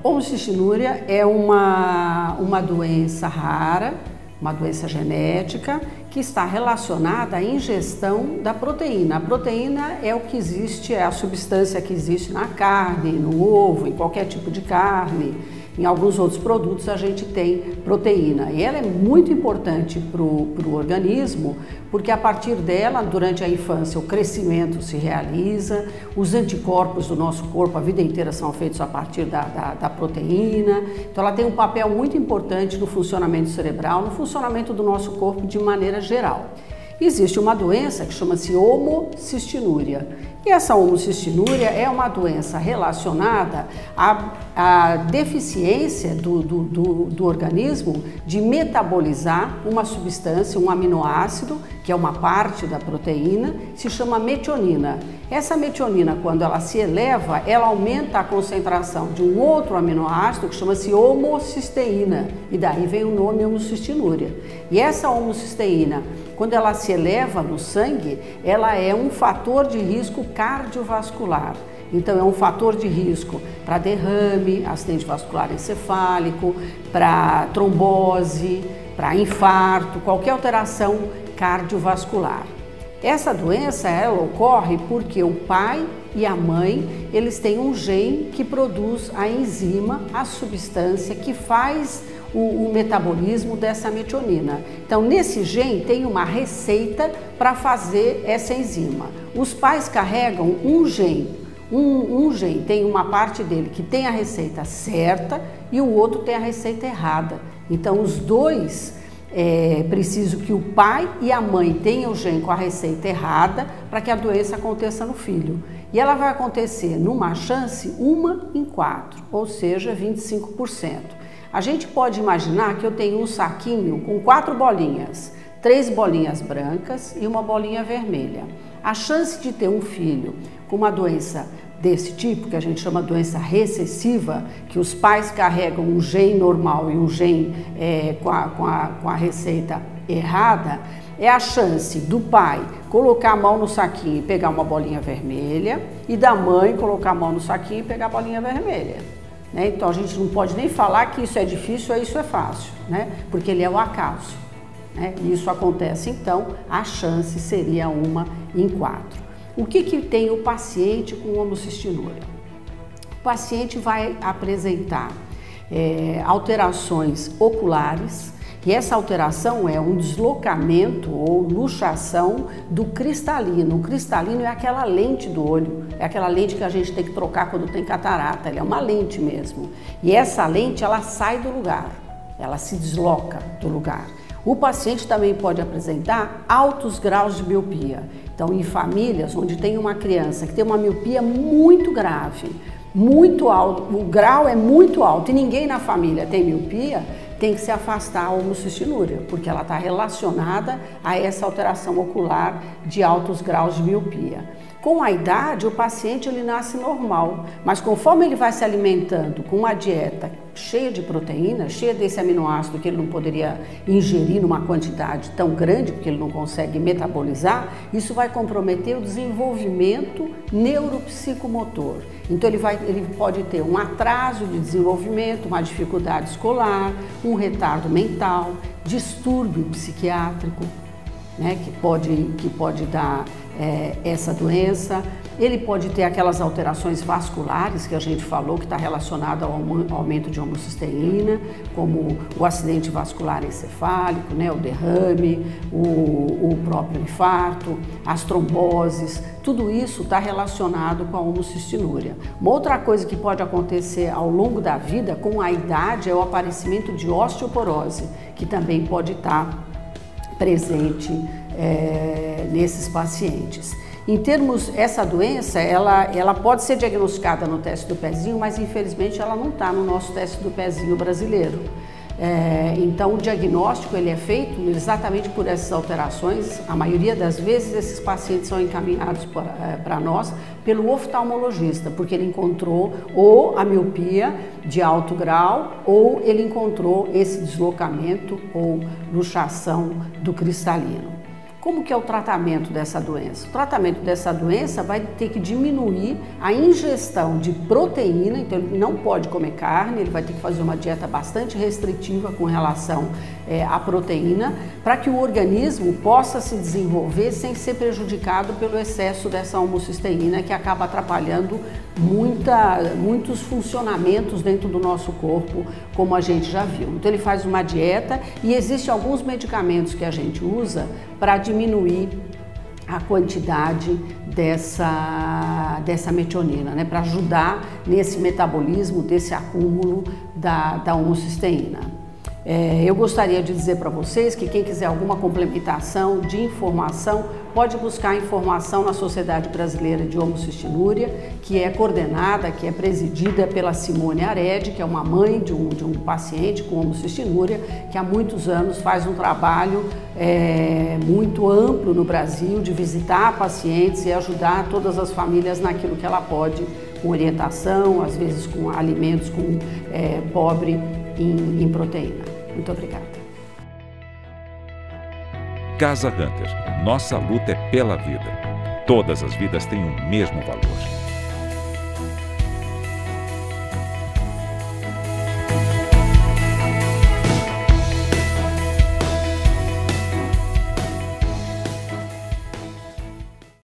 Homocistinúria é uma doença rara, uma doença genética que está relacionada à ingestão da proteína. A proteína é o que existe, é a substância que existe na carne, no ovo, em qualquer tipo de carne. Em alguns outros produtos a gente tem proteína e ela é muito importante para o organismo porque a partir dela, durante a infância, o crescimento se realiza, os anticorpos do nosso corpo a vida inteira são feitos a partir da proteína, então ela tem um papel muito importante no funcionamento cerebral, no funcionamento do nosso corpo de maneira geral. Existe uma doença que chama-se homocistinúria. E essa homocistinúria é uma doença relacionada à deficiência do organismo de metabolizar uma substância, um aminoácido, que é uma parte da proteína, se chama metionina. Essa metionina, quando ela se eleva, ela aumenta a concentração de um outro aminoácido que chama-se homocisteína. E daí vem o nome homocistinúria. E essa homocisteína, quando ela se eleva no sangue, ela é um fator de risco cardiovascular. Então é um fator de risco para derrame, acidente vascular encefálico, para trombose, para infarto, qualquer alteração cardiovascular. Essa doença ela ocorre porque o pai e a mãe, eles têm um gene que produz a enzima, a substância que faz o metabolismo dessa metionina. Então, nesse gene tem uma receita para fazer essa enzima. Os pais carregam um gene. Um gene tem uma parte dele que tem a receita certa e o outro tem a receita errada. Então, os dois é preciso que o pai e a mãe tenham o gene com a receita errada para que a doença aconteça no filho. E ela vai acontecer numa chance 1 em 4, ou seja, 25%. A gente pode imaginar que eu tenho um saquinho com 4 bolinhas, 3 bolinhas brancas e uma bolinha vermelha. A chance de ter um filho com uma doença desse tipo, que a gente chama de doença recessiva, que os pais carregam um gene normal e um gene com a receita errada, é a chance do pai colocar a mão no saquinho e pegar uma bolinha vermelha e da mãe colocar a mão no saquinho e pegar a bolinha vermelha. Então a gente não pode nem falar que isso é difícil ou isso é fácil, porque ele é o acaso. E isso acontece, então a chance seria 1 em 4. O que tem o paciente com homocistinúria? O paciente vai apresentar alterações oculares, e essa alteração é um deslocamento ou luxação do cristalino. O cristalino é aquela lente do olho, é aquela lente que a gente tem que trocar quando tem catarata, ela é uma lente mesmo. E essa lente, ela sai do lugar, ela se desloca do lugar. O paciente também pode apresentar altos graus de miopia. Então, em famílias onde tem uma criança que tem uma miopia muito grave, muito alto, o grau é muito alto e ninguém na família tem miopia, tem que se afastar a homocistinúria, porque ela está relacionada a essa alteração ocular de altos graus de miopia. Com a idade, o paciente ele nasce normal, mas conforme ele vai se alimentando com uma dieta cheia de proteína, cheia desse aminoácido que ele não poderia ingerir numa quantidade tão grande, porque ele não consegue metabolizar, isso vai comprometer o desenvolvimento neuropsicomotor. Então ele pode ter um atraso de desenvolvimento, uma dificuldade escolar, um retardo mental, distúrbio psiquiátrico, que pode dar essa doença. Ele pode ter aquelas alterações vasculares que a gente falou, que está relacionada ao aumento de homocisteína, como o acidente vascular encefálico, o derrame, o próprio infarto, as tromboses, tudo isso está relacionado com a homocistinúria. Uma outra coisa que pode acontecer ao longo da vida, com a idade, é o aparecimento de osteoporose, que também pode estar presente nesses pacientes. Em termos, essa doença, ela pode ser diagnosticada no teste do pezinho, mas infelizmente ela não está no nosso teste do pezinho brasileiro. Então o diagnóstico ele é feito exatamente por essas alterações. A maioria das vezes esses pacientes são encaminhados para nós pelo oftalmologista, porque ele encontrou ou a miopia de alto grau ou ele encontrou esse deslocamento ou luxação do cristalino. Como que é o tratamento dessa doença? O tratamento dessa doença vai ter que diminuir a ingestão de proteína, então ele não pode comer carne, ele vai ter que fazer uma dieta bastante restritiva com relação à proteína, para que o organismo possa se desenvolver sem ser prejudicado pelo excesso dessa homocisteína, que acaba atrapalhando muitos funcionamentos dentro do nosso corpo, como a gente já viu. Então ele faz uma dieta e existem alguns medicamentos que a gente usa para diminuir a quantidade dessa metionina, né, para ajudar nesse metabolismo, desse acúmulo da homocisteína. Eu gostaria de dizer para vocês que quem quiser alguma complementação de informação pode buscar informação na Sociedade Brasileira de Homocistinúria, que é coordenada, que é presidida pela Simone Aredi, que é uma mãe de um paciente com homocistinúria, que há muitos anos faz um trabalho muito amplo no Brasil de visitar pacientes e ajudar todas as famílias naquilo que ela pode, com orientação, às vezes com alimentos pobre em proteína. Muito obrigada. Casa Hunter. Nossa luta é pela vida. Todas as vidas têm o mesmo valor.